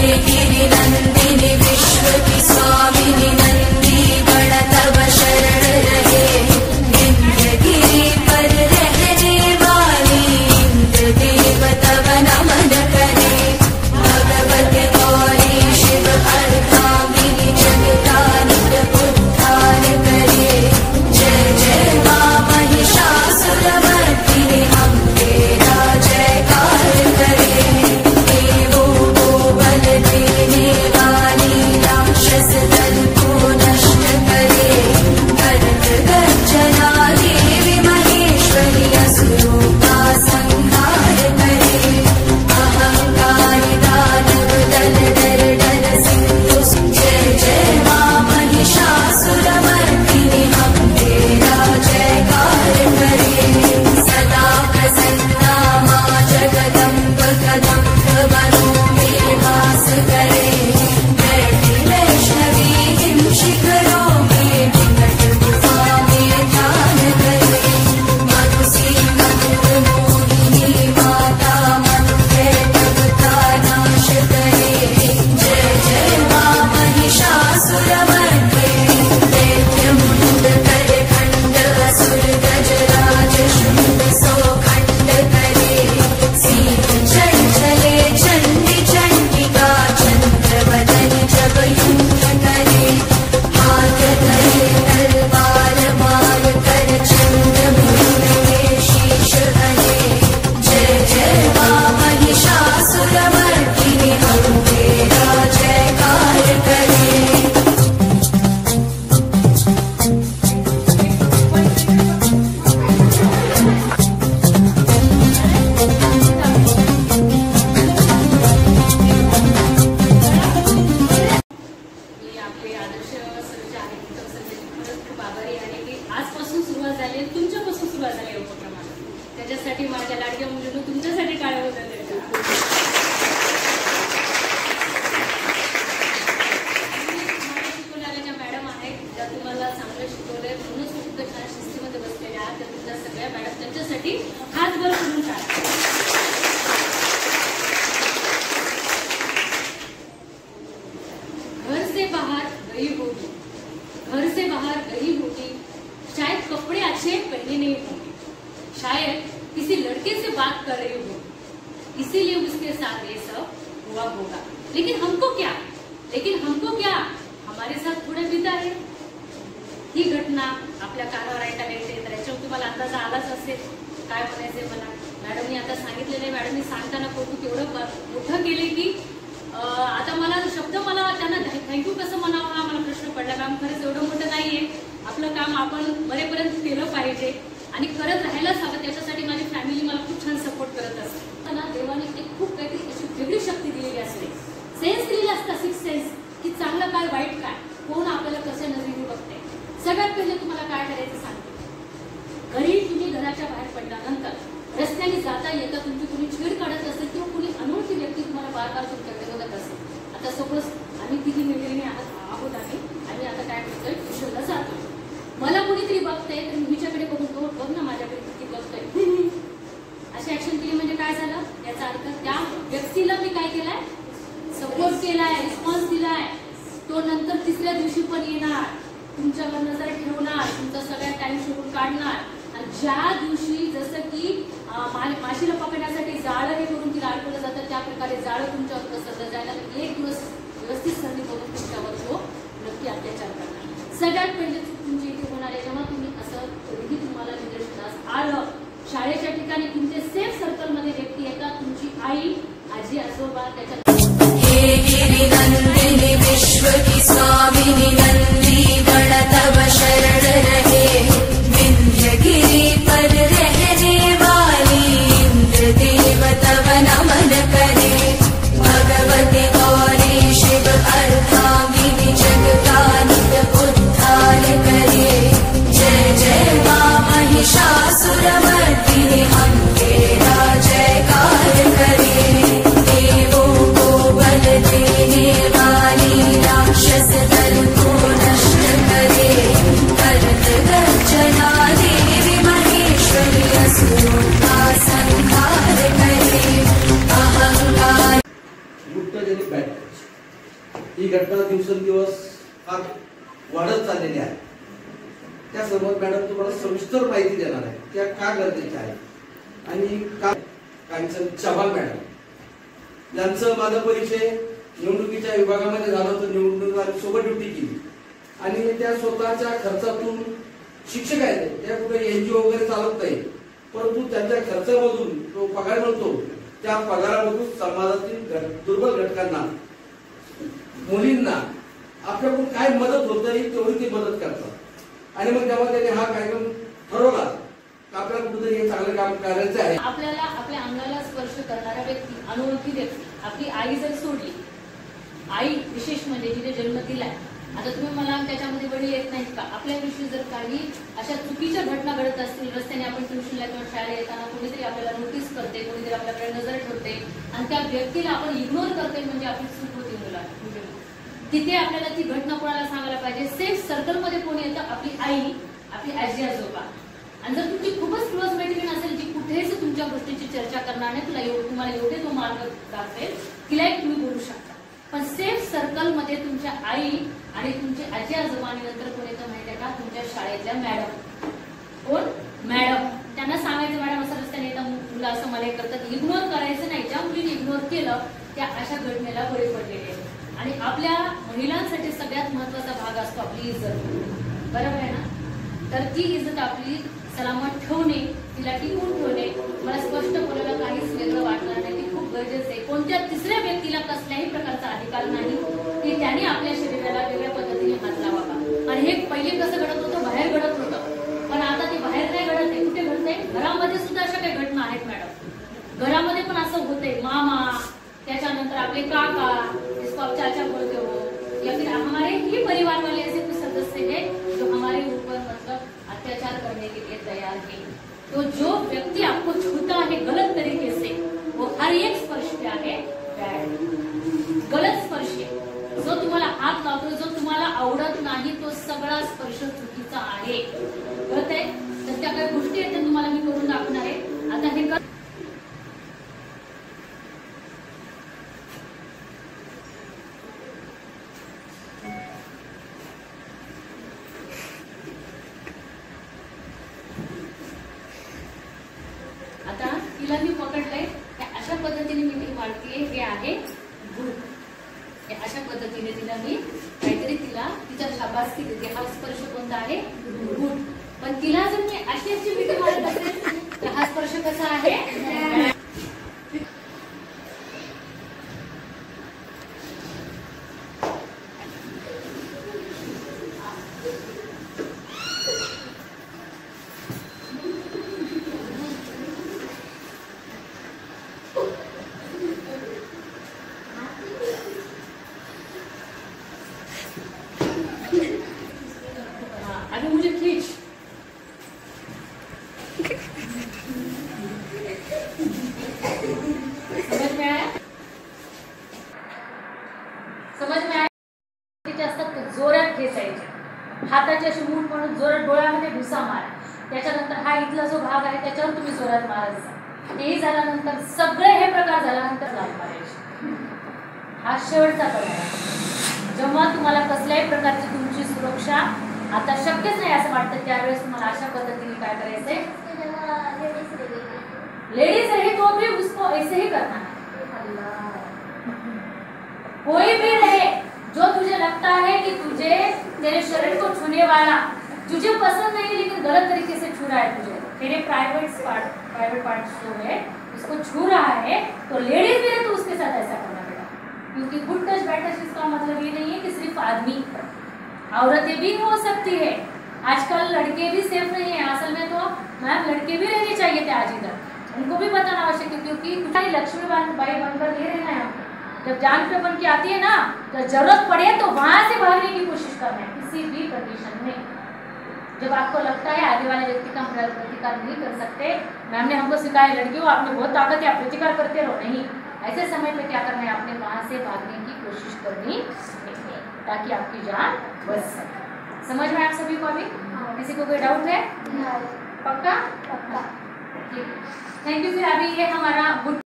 त्याच्यासाठी माझ्या लाडक्या मुलींना तुमच्यासाठी काय होतं शिकवणाऱ्या ज्या मॅडम आहेत ज्या तुम्हाला चांगलं शिकवलंय म्हणूनच खूप छान शिस्तीमध्ये बसलेल्या आहात, तर तुमच्या सगळ्या मॅडम त्यांच्यासाठी हात वर करून काढा. घर से बाहर गई होगी, घर से बाहर गई होगी, शायद कपड़े अच्छे पहने नहीं होंगे, शायद किसी लड़के से बात कर रही हो, इसीलिए उसके साथ ये सब हुआ होगा. लेकिन हमको क्या हमारे साथ थोड़ा बीता है. ही घटना आपल्या कानावर ऐकायला येते, तर याच्यावर तुम्हाला अंदाज आलाच असेल काय म्हणायचंय मला. मॅडमनी आता सांगितलेलं आहे, मॅडमनी सांगताना कौतुक एवढं मोठं केले की आता मला शब्द त्यांना थँक्यू कसं म्हणावं हा मला प्रश्न पडला. काम खरंच एवढं मोठं नाहीये, आपलं काम आपण मरेपर्यंत केलं पाहिजे आणि करत राहायलाच हवं. त्याच्यासाठी माझी फॅमिली मला खूप छान सपोर्ट करत असते. त्यांना देवाने एक खूप काहीतरी अशी वेगळी शक्ती दिलेली असते, सेन्स दिलेला असता, सिक्स सेन्स, की चांगलं काय वाईट काय, कोण आपल्याला कसे नजरेने बघते. सगळ्यात पहिले तुम्हाला काय करायचं सांगते. घरी तुम्ही घराच्या बाहेर पडल्यानंतर रस्त्याने जाता येता तुमची कुणी छेड काढत असेल किंवा कुणी अनोळखी व्यक्ती तुम्हाला बार बार तुमच्याकडे बघत असेल. आता सपोज आम्ही तिघी मैत्रिणी आहोत आम्ही आता काय करतोय, ट्युशनला जातो. मला कोणीतरी बघतंय तर मी हिच्याकडे बघून बघ ना माझ्याकडे किती बघतोय, अशी ऍक्शन केली म्हणजे काय झालं, याचा अर्थ त्या व्यक्तीला मी काय केलाय, सपोर्ट केलाय, रिस्पॉन्स दिलाय. तो नंतर तिसऱ्या दिवशी पण येणार, तुमच्यावर नजर ठेवणार, तुमचा सगळ्या टाइम शोधून काढणार. आणि ज्या दिवशी जसं की माशीला पकडण्यासाठी जाळं हे करून तिला अडकवलं जातं, त्या प्रकारे जाळं तुमच्यावर पसरलं जायला एक दिवस व्यवस्थित संधी करून तुमच्यावर तो नक्की अत्याचार करणार. सगळ्यात पहिले तुमची इथे होणार आहे जेव्हा तुम्ही असं कधीही तुम्हाला निदर्शनास आलं, शाळेच्या ठिकाणी तुमचे सेफ सर्कल मध्ये व्यक्ती येतात, तुमची आई, आजी, आजोबा, त्याच्या हे गिरिनंदिनी विश्व की स्वामिनी नंदी गण तव शरण रहे, विंध्यगिरि पर रहने वाली इंद्र देव तव नमन करे, भगवती गौरी शिव अर्धांगिनी जग का नित्य उद्धार करे. जय जय मां महिषासुरमर्दिनी, हम तेरा जयकार करे. देवों को बल देने वाली फोटोजेनिक बॅड टच ही घटना दिवसेंदिवस फार वाढत चाललेली आहे. त्या संदर्भात मॅडम तुम्हाला सविस्तर माहिती देणार आहे त्या का गरजेच्या आहेत आणि का. कांचन चव्हाण मॅडम यांचं माझा परिचय निवडणुकीच्या विभागामध्ये झाला होता. निवडणुकीत सोबत ड्युटी केली आणि त्या स्वतःच्या खर्चातून शिक्षक आहेत त्या कुठे NGO वगैरे चालत नाही, परंतु त्यांच्या खर्चामधून जो पगार मिळतो त्या पगारामधून समाजातील दुर्बल घटकांना मुलींना आपल्याकडून काय मदत होत नाही तेवढी ती मदत करतात. आणि मग जेव्हा त्यांनी हा कार्यक्रम ठरवला आपल्याला कुठेतरी हे चांगलं काम करायचं आहे. आपल्याला आपल्या अंगाला स्पर्श करणारा व्यक्ती, अनोळखी व्यक्ती, आपली आई जर सोडली, आई विशेष म्हणजे जिने जन्म दिलाय, आता तुम्ही मला त्याच्यामध्ये वडील येत नाहीत का, आपल्याविषयी जर काही अशा चुकीच्या घटना घडत असतील, रस्त्याने आपण ट्युशनला किंवा शाळेला येताना कोणीतरी आपल्याला नोटीस करते, कोणीतरी आपल्याकडे नजर ठेवते आणि त्या व्यक्तीला आपण इग्नोर करते, म्हणजे आपली चूक होती मुलांना. तिथे आपल्याला ती घटना कोणाला सांगायला पाहिजे. सेफ सर्कलमध्ये कोणी येतं, आपली आई, आपली आजी आजोबा. आणि जर तुमची खूपच क्लोज मैत्रीण असेल जी कुठेच तुमच्या गोष्टीची चर्चा करणार नाही, तुम्हाला एवढे तो मार्ग दाखवेल, तिलाही तुम्ही बोलू शकता. पण सेफ सर्कल मध्ये तुमच्या आई आणि तुमचे आजी आजोबा आणि नंतर कोण येतं माहितीये का, तुमच्या शाळेतल्या मॅडम. कोण? मॅडम. त्यांना सांगायचं मॅडम असं रस्त्याने येतं मुलं असं मला करतात. इग्नोर करायचं नाही. ज्या मुलीने इग्नोर केलं त्या अशा घटनेला बळी पडलेले आहेत. आणि आपल्या महिलांसाठी सगळ्यात महत्वाचा भाग असतो आपली इज्जत. बरोबर आहे ना? तर ती इज्जत आपली सलामत ठेवणे, तिला टिकवून ठेवणे, मला स्पष्ट बोलायला काहीच वेगळं वाटणार नाही. ती खूप गरजेचं आहे. कोणत्या तिसऱ्या व्यक्तीला कसल्याही प्रकारचा अधिकार नाही की त्याने आपल्या शरीराला वेगळ्या पद्धतीने हात लावावा. आणि हे पहिले कसं घडत होतं, बाहेर घडत होतं, पण आता ते बाहेर नाही घडत आहे. कुठे घडतंय? घरामध्ये सुद्धा अशा काही घटना आहेत मॅडम. घरामध्ये पण असं होतंय. मामा, त्याच्यानंतर आपले काका, इसको आप चाचा बोलते हो, या फिर हमारे ही परिवार वाले ऐसे कुछ सदस्य हैं जो हमारे ऊपर मतलब अत्याचार करने के लिए तैयार है. तो जो व्यक्ति आपको छूता है गलत तरीके से, वो हर एक स्पर्श क्या है? बैड, गलत स्पर्श आहे. जो तुम्हाला हात लावतो, जो तुम्हाला आवडत नाही, तो सगळा स्पर्श चुकीचा आहे. कळत आहे? तर त्या काही गोष्टी आहेत तुम्हाला मी करून दाखवणार आहे. आता हे आता तिला मी पकडलंय. अशा पद्धतीने मी ती मांडतीये. हे आहे गुड. अशा पद्धतीने तिला मी काहीतरी तिच्या शाबासकी देते. हा स्पर्श कोणता आहे? गुड. पण तिला जर मी अशी मिठी मारत असेल तर हा स्पर्श कसा आहे? अभी मुझे खींच. समझ में आया? समझ में आया? तिचे असतात जोरात खेचायचे, हाताची अशी मूठ म्हणून जोरात डोळ्यामध्ये घुसा मारा. त्याच्यानंतर हा इथला जो भाग आहे त्याच्यावर तुम्ही जोरात मारायचा. तेही झाल्यानंतर सगळे हे प्रकार झाल्यानंतर लाभ मारायचे. हा शेवटचा प्रकार आहे. जेव्हा तुम्हाला कसल्याही प्रकारची तुमची सुरक्षा आता शक्यच नाही असं वाटतं त्यावेळेस तुम्हाला अशा पद्धतीने काय करायचंय? लेडीज रहे तो भी उसको ऐसे ही करना है. कोई भी रहे जो तुझे लगता है कि तुझे तेरे शरीर को छूने वाला तुझे पसंद नहीं लेकिन गलत तरीके से छू रहा है, तुझे तेरे प्राइवेट पार्ट्स जो है उसको छू रहा है, तो लेडीज भी है तो उसके साथ ऐसा करना पड़ेगा. क्योंकि गुड टच बैड टच इसका मतलब ये नहीं है कि सिर्फ आदमी, औरतें भी हो सकती है. आजकल लड़के भी सेफ नहीं है. असल में तो मैम लड़के भी रहने चाहिए थे आज इधर. उनको भी बताना आवश्यक है क्योंकि लक्ष्मीबाई बनकर नहीं रहना है. जब जान पे बन के आती है ना तो जरूरत पड़े तो वहां से भागने की कोशिश करना है किसी भी कंडीशन में. जब आपको लगता है आगे वाले व्यक्ति का हम प्रतिकार नहीं कर सकते, मैम ने हमको सिखाया लड़कियों आपने बहुत ताकत है आप प्रतिकार करते रहो, नहीं. ऐसे समय पे क्या करना है, आपने वहां से भागने की कोशिश करनी है ताकि आपकी जान बच सके. समझ में आप सभी को? अभी किसी को कोई डाउट है? पक्का? पक्का. ठीक. Thank you. फिर अभी ये हमारा